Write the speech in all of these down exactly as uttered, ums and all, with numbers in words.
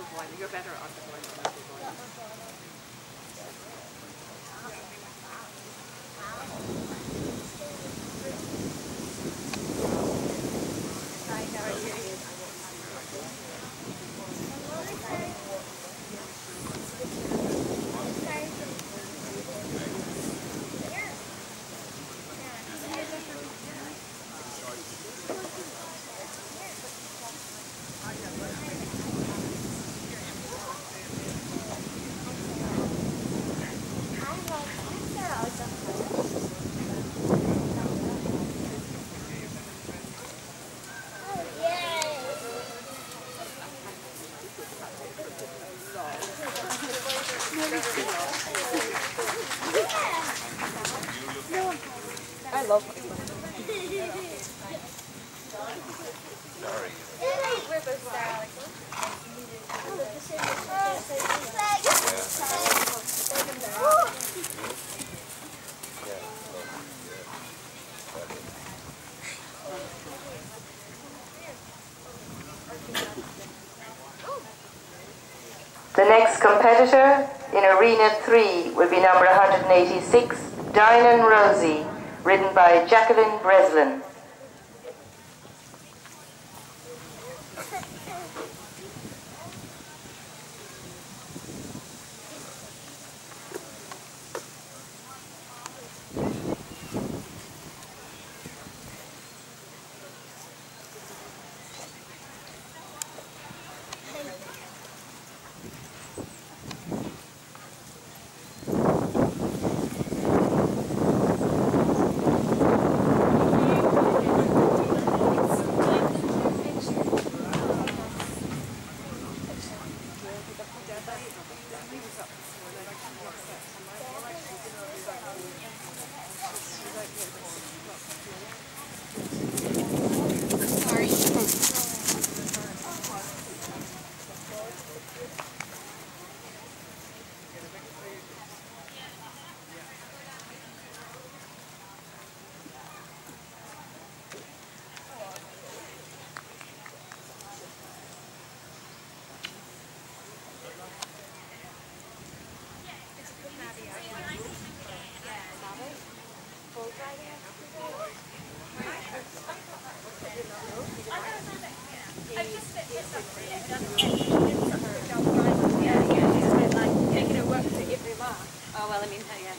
You're better on the blind than the blind. I love it. The next competitor in Arena three will be number one hundred eighty-six, Dynan Rosie, ridden by Jacqueline Breslin. Oh, well, I mean, yeah.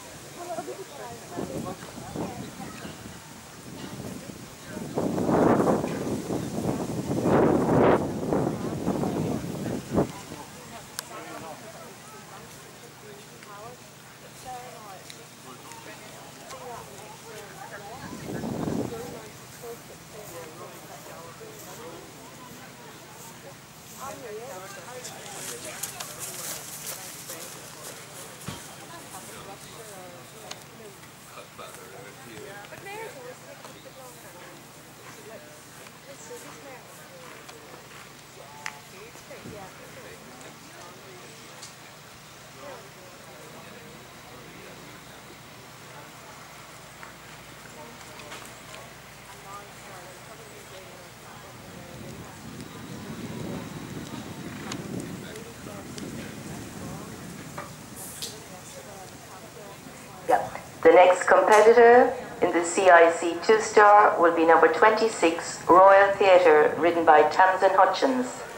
The next competitor in the C I C two-star will be number twenty-six, Royal Theatre, ridden by Tamsin Hutchins.